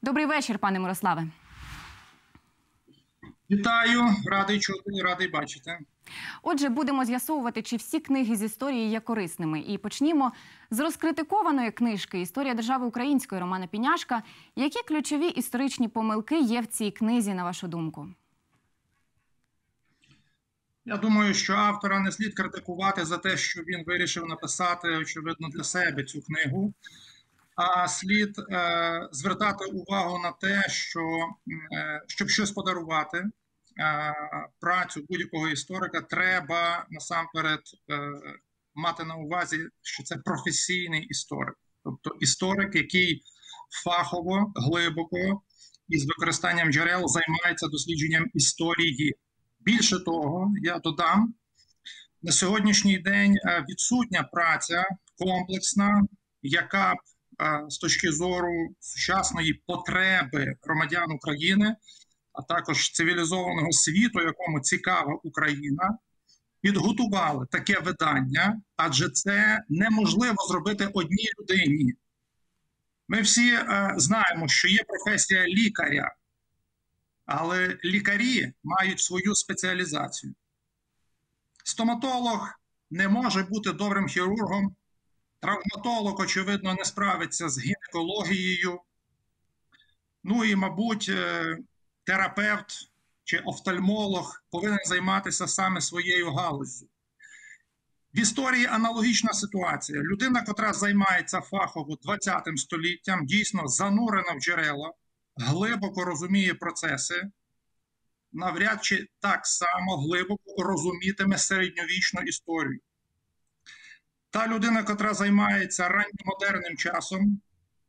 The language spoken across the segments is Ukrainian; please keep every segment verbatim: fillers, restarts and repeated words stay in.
Добрий вечір, пане Мирославе. Вітаю, радий чути, радий бачити. Отже, будемо з'ясовувати, чи всі книги з історії є корисними. І почнімо з розкритикованої книжки «Історія держави української» Романа Піняшка. Які ключові історичні помилки є в цій книзі, на вашу думку? Я думаю, що автора не слід критикувати за те, що він вирішив написати, очевидно, для себе цю книгу. А слід е, звертати увагу на те, що е, щоб щось подарувати, е, працю будь-якого історика, треба насамперед е, мати на увазі, що це професійний історик. Тобто історик, який фахово, глибоко і з використанням джерел займається дослідженням історії. Більше того, я додам, на сьогоднішній день відсутня праця комплексна, яка б з точки зору сучасної потреби громадян України, а також цивілізованого світу, якому цікава Україна, підготували таке видання, адже це неможливо зробити одній людині. Ми всі е, знаємо, що є професія лікаря, але лікарі мають свою спеціалізацію. Стоматолог не може бути добрим хірургом, травматолог, очевидно, не справиться з гінекологією. Ну і, мабуть, терапевт чи офтальмолог повинен займатися саме своєю галуззю. В історії аналогічна ситуація. Людина, котра займається фахово двадцятим століттям, дійсно занурена в джерела, глибоко розуміє процеси, навряд чи так само глибоко розумітиме середньовічну історію. Та людина, котра займається ранньомодерним часом,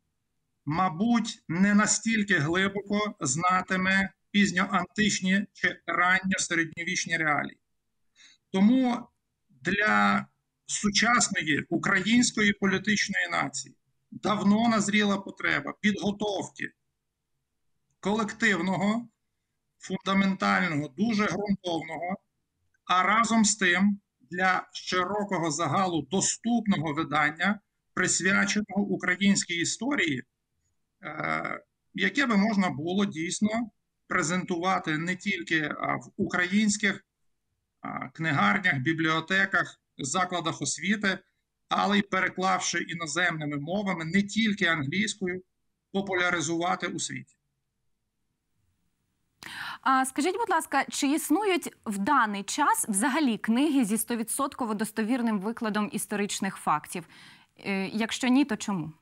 мабуть, не настільки глибоко знатиме пізньоантичні чи ранньосередньовічні реалії. Тому для сучасної української політичної нації давно назріла потреба підготовки колективного, фундаментального, дуже ґрунтовного, а разом з тим для широкого загалу доступного видання, присвяченого українській історії, яке би можна було дійсно презентувати не тільки в українських книгарнях, бібліотеках, закладах освіти, але й переклавши іноземними мовами, не тільки англійською, популяризувати у світі. А скажіть, будь ласка, чи існують в даний час взагалі книги зі сто відсотків достовірним викладом історичних фактів? Якщо ні, то чому?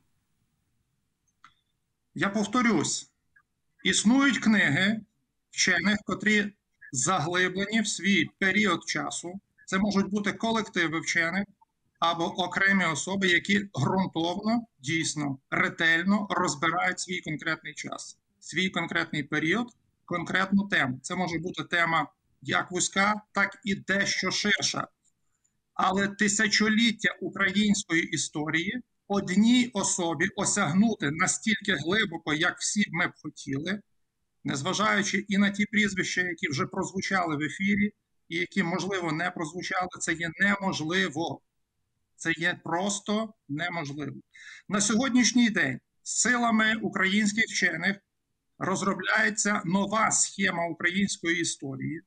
Я повторюсь, існують книги вчених, котрі заглиблені в свій період часу. Це можуть бути колективи вчених або окремі особи, які ґрунтовно, дійсно, ретельно розбирають свій конкретний час, свій конкретний період, конкретну тему. Це може бути тема як вузька, так і дещо ширша. Але тисячоліття української історії одній особі осягнути настільки глибоко, як всі б ми б хотіли, незважаючи і на ті прізвища, які вже прозвучали в ефірі, і які, можливо, не прозвучали, це є неможливо. Це є просто неможливо. На сьогоднішній день силами українських вчених розробляється нова схема української історії.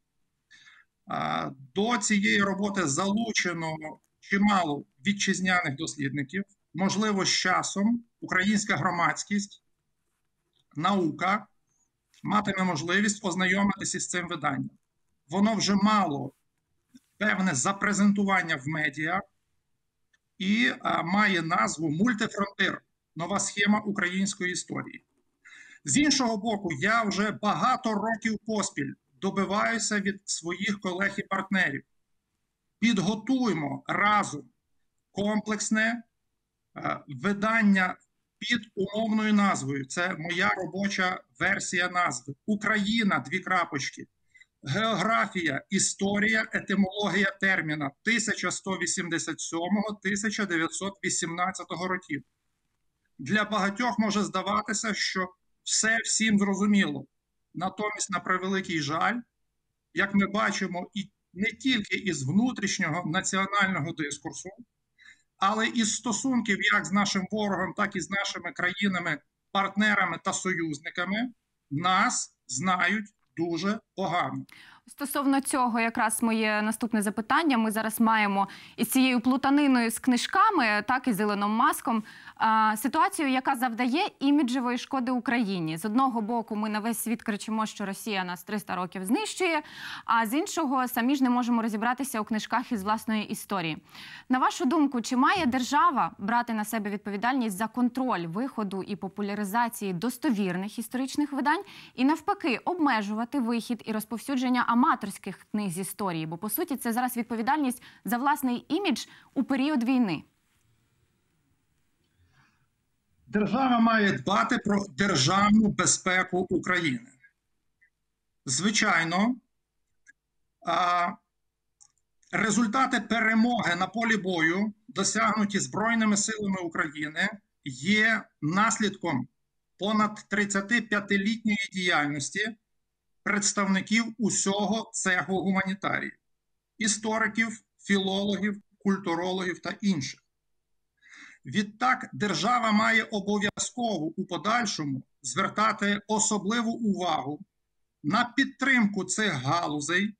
До цієї роботи залучено чимало вітчизняних дослідників. Можливо, з часом українська громадськість, наука матиме можливість ознайомитися з цим виданням. Воно вже мало певне запрезентування в медіа і має назву «Мультифронтир. Нова схема української історії». З іншого боку, я вже багато років поспіль добиваюся від своїх колег і партнерів. Підготуємо разом комплексне е, видання під умовною назвою. Це моя робоча версія назви. Україна, дві крапочки. Географія, історія, етимологія терміна тисяча сто вісімдесят сьомого - тисяча дев'ятсот вісімнадцятого років. Для багатьох може здаватися, що все всім зрозуміло. Натомість, на превеликий жаль, як ми бачимо, і не тільки із внутрішнього національного дискурсу, але із стосунків як з нашим ворогом, так і з нашими країнами партнерами та союзниками, нас знають дуже погано. Стосовно цього, якраз моє наступне запитання. Ми зараз маємо із цією плутаниною з книжками, так і з Ілоном Маском, ситуацію, яка завдає іміджевої шкоди Україні. З одного боку, ми на весь світ кричимо, що Росія нас триста років знищує, а з іншого, самі ж не можемо розібратися у книжках із власної історії. На вашу думку, чи має держава брати на себе відповідальність за контроль виходу і популяризації достовірних історичних видань і навпаки обмежувати вихід і розповсюдження аматорських книг з історії? Бо, по суті, це зараз відповідальність за власний імідж у період війни. Держава має дбати про державну безпеку України. Звичайно, результати перемоги на полі бою, досягнуті Збройними силами України, є наслідком понад тридцятип'ятилітньої діяльності представників усього цеху гуманітаріїв – істориків, філологів, культурологів та інших. Відтак, держава має обов'язково у подальшому звертати особливу увагу на підтримку цих галузей,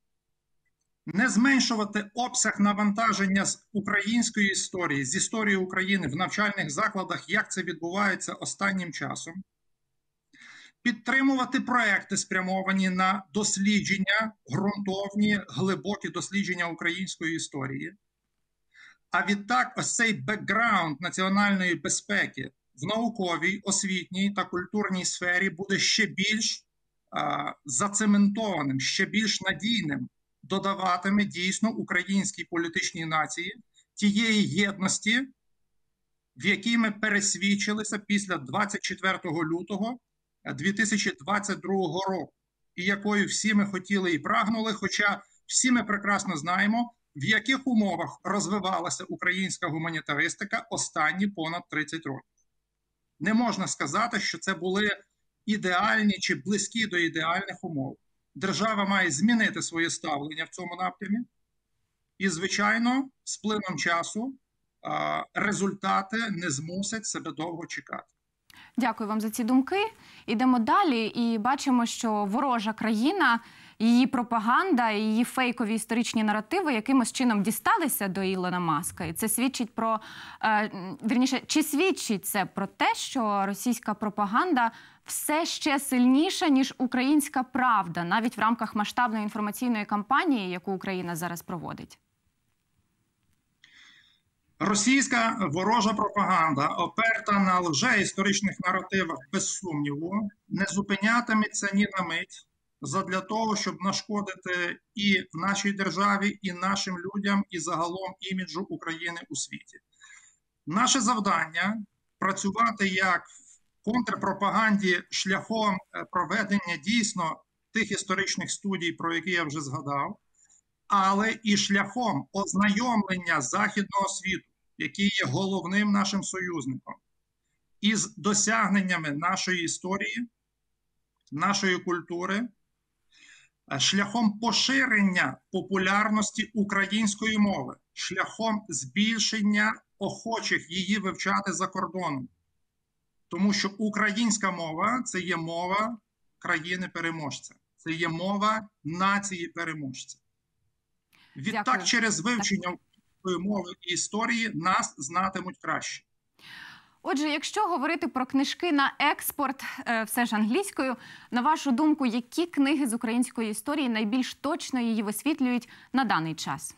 не зменшувати обсяг навантаження з української історії, з історії України в навчальних закладах, як це відбувається останнім часом, підтримувати проекти, спрямовані на дослідження, ґрунтовні, глибокі дослідження української історії. А відтак ось цей бекграунд національної безпеки в науковій, освітній та культурній сфері буде ще більш а, зацементованим, ще більш надійним, додаватиме дійсно українській політичній нації тієї єдності, в якій ми пересвідчилися після двадцять четвертого лютого дві тисячі двадцять другого року, і якою всі ми хотіли і прагнули, хоча всі ми прекрасно знаємо, в яких умовах розвивалася українська гуманітаристика останні понад тридцять років. Не можна сказати, що це були ідеальні чи близькі до ідеальних умов. Держава має змінити своє ставлення в цьому напрямі. І, звичайно, з плином часу результати не змусять себе довго чекати. Дякую вам за ці думки. Ідемо далі і бачимо, що ворожа країна, її пропаганда, її фейкові історичні наративи якимось чином дісталися до Ілона Маска. І це свідчить про, е, вірніше, чи свідчить це про те, що російська пропаганда все ще сильніша, ніж українська правда, навіть в рамках масштабної інформаційної кампанії, яку Україна зараз проводить? Російська ворожа пропаганда, оперта на лже-історичних наративах, без сумніву, не зупинятиметься ні на мить задля того, щоб нашкодити і нашій державі, і нашим людям, і загалом іміджу України у світі. Наше завдання – працювати як в контрпропаганді шляхом проведення дійсно тих історичних студій, про які я вже згадав, але і шляхом ознайомлення західного світу, який є головним нашим союзником, із досягненнями нашої історії, нашої культури, шляхом поширення популярності української мови, шляхом збільшення охочих її вивчати за кордоном. Тому що українська мова – це є мова країни-переможця, це є мова нації-переможця. Відтак, Дякую. через вивчення української мови і історії нас знатимуть краще. Отже, якщо говорити про книжки на експорт, все ж англійською, на вашу думку, які книги з української історії найбільш точно її висвітлюють на даний час?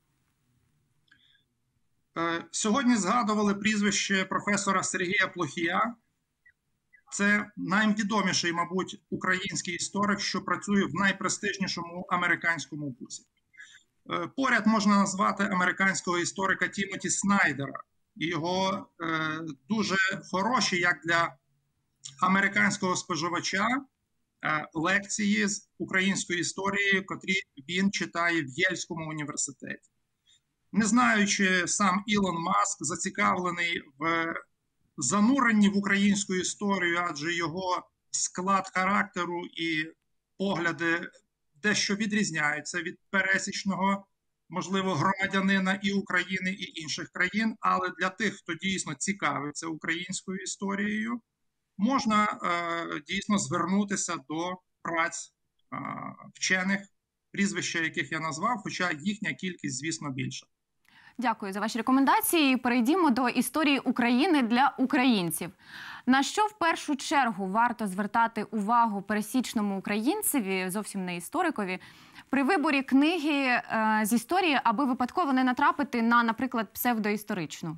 Сьогодні згадували прізвище професора Сергія Плохія. Це найвідоміший, мабуть, український історик, що працює в найпрестижнішому американському вузі. Поряд можна назвати американського історика Тімоті Снайдера. Його е, дуже хороші, як для американського споживача, е, лекції з української історії, котрі він читає в Єльському університеті. Не знаю, чи сам Ілон Маск зацікавлений в зануренні в українську історію, адже його склад характеру і погляди дещо відрізняються від пересічного, можливо, громадянина і України, і інших країн, але для тих, хто дійсно цікавиться українською історією, можна е, дійсно звернутися до праць е, вчених, прізвища яких я назвав, хоча їхня кількість, звісно, більша. Дякую за ваші рекомендації. Перейдімо до історії України для українців. На що в першу чергу варто звертати увагу пересічному українцеві, зовсім не історикові, при виборі книги е, з історії, аби випадково не натрапити на, наприклад, псевдоісторичну?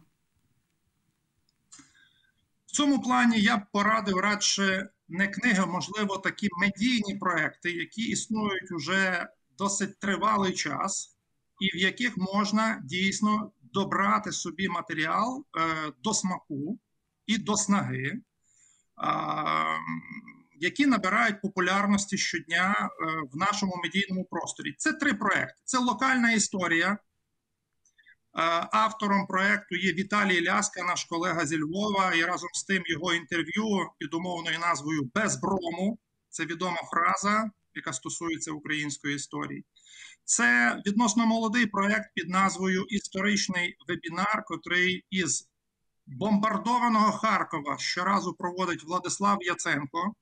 В цьому плані я б порадив радше не книги, можливо, такі медійні проекти, які існують уже досить тривалий час, і в яких можна дійсно добрати собі матеріал е, до смаку і до снаги, е, які набирають популярності щодня е, в нашому медійному просторі. Це три проекти. Це локальна історія. Е, автором проекту є Віталій Ляска, наш колега зі Львова, і разом з тим його інтерв'ю під умовною назвою «Без брому». Це відома фраза, яка стосується української історії. Це відносно молодий проєкт під назвою «Історичний вебінар», котрий із бомбардованого Харкова щоразу проводить Владислав Яценко,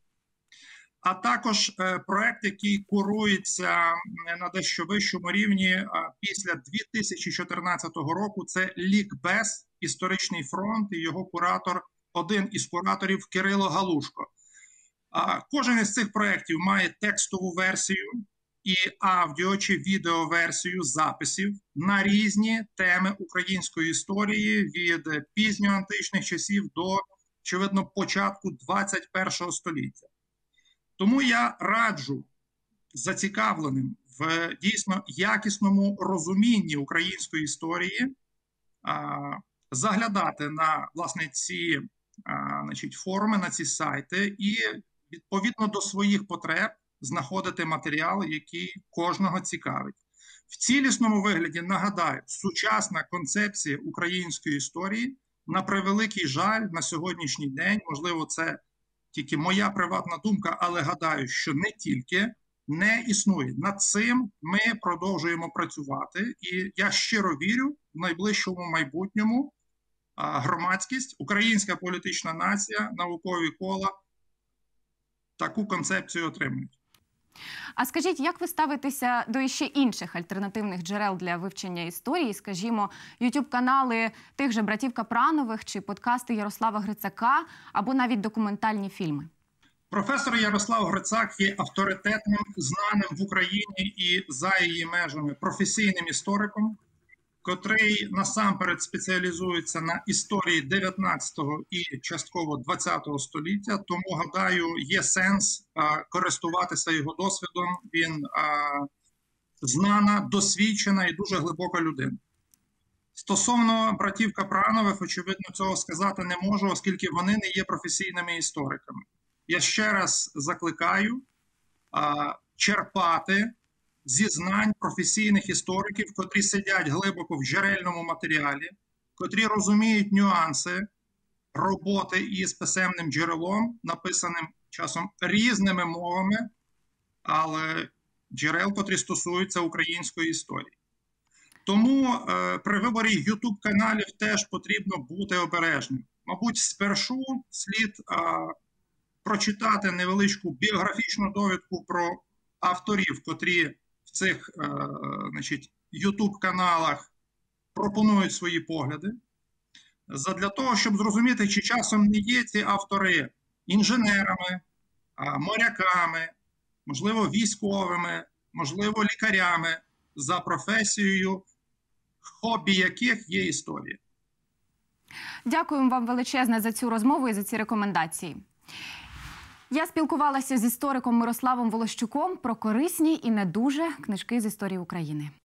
а також проєкт, який курується на дещо вищому рівні після дві тисячі чотирнадцятого року. Це «Лікбез. Історичний фронт» і його куратор, один із кураторів Кирило Галушко. Кожен із цих проєктів має текстову версію і аудіо- чи відеоверсію записів на різні теми української історії від пізньоантичних часів до, очевидно, початку двадцять першого століття. Тому я раджу зацікавленим в дійсно якісному розумінні української історії а, заглядати на, власне, ці а, значить, форуми, на ці сайти і відповідно до своїх потреб знаходити матеріал, який кожного цікавить. В цілісному вигляді, нагадаю, сучасна концепція української історії, на превеликий жаль, на сьогоднішній день, можливо, це тільки моя приватна думка, але гадаю, що не тільки, не існує. Над цим ми продовжуємо працювати, і я щиро вірю, в найближчому майбутньому громадськість, українська політична нація, наукові кола таку концепцію отримують. А скажіть, як ви ставитеся до іще інших альтернативних джерел для вивчення історії, скажімо, ютуб-канали тих же братів Капранових чи подкасти Ярослава Грицака, або навіть документальні фільми? Професор Ярослав Грицак є авторитетним, знаним в Україні і за її межами професійним істориком, котрий насамперед спеціалізується на історії дев'ятнадцятого і частково двадцятого століття, тому, гадаю, є сенс а, користуватися його досвідом. Він а, знана, досвідчена і дуже глибока людина. Стосовно братів Капранових, очевидно, цього сказати не можу, оскільки вони не є професійними істориками. Я ще раз закликаю а, черпати зі знань професійних істориків, котрі сидять глибоко в джерельному матеріалі, котрі розуміють нюанси роботи із писемним джерелом, написаним часом різними мовами, але джерел, котрі стосуються української історії. Тому е, при виборі ютуб-каналів теж потрібно бути обережним. Мабуть, спершу слід е, прочитати невеличку біографічну довідку про авторів, котрі в цих е, значить, ютуб-каналах пропонують свої погляди, задля того, щоб зрозуміти, чи часом не є ці автори інженерами, моряками, можливо, військовими, можливо, лікарями, за професією, хобі яких є історія. Дякуємо вам величезне за цю розмову і за ці рекомендації. Я спілкувалася з істориком Мирославом Волощуком про корисні і не дуже книжки з історії України.